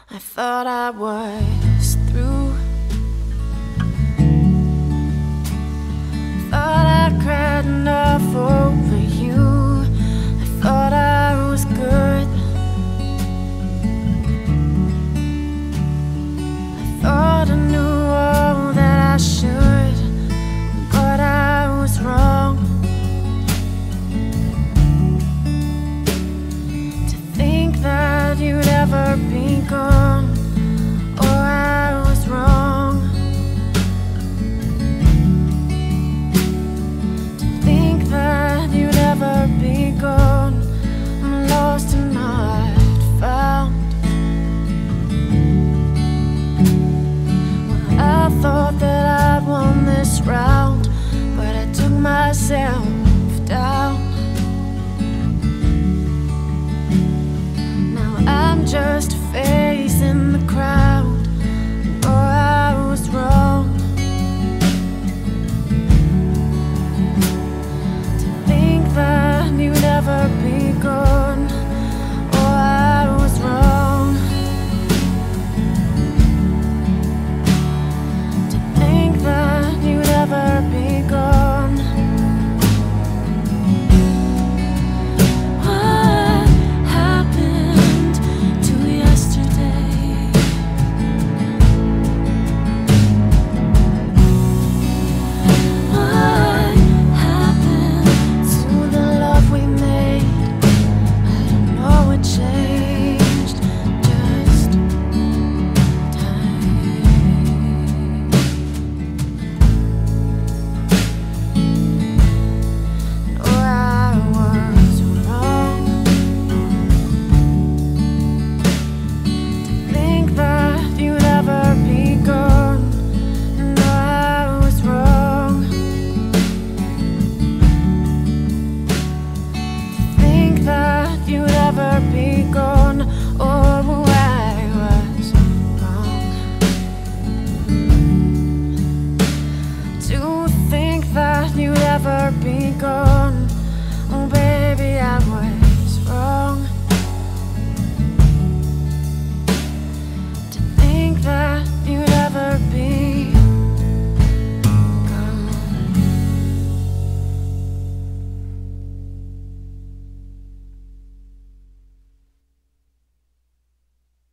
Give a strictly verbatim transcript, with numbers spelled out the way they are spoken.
I thought I was through. Thought I cried enough over you. I thought I was good. I thought I knew all that I should, but I was wrong. To think that you'd ever be gone, or I was wrong. To think that you'd ever be gone, I'm lost and not found. Well, I thought that I'd won this round, but I took myself down. Now I'm just a face in the crowd, or I was wrong. To think that you'd ever be gone, or I was wrong. To think that you'd ever be gone. What happened to yesterday? What happened to the love we made? I don't know what changed, just time. Or I was wrong to think that you'd ever be gone. No, I was wrong to think that you'd ever be gone. Oh, I was wrong to think that you'd ever be gone.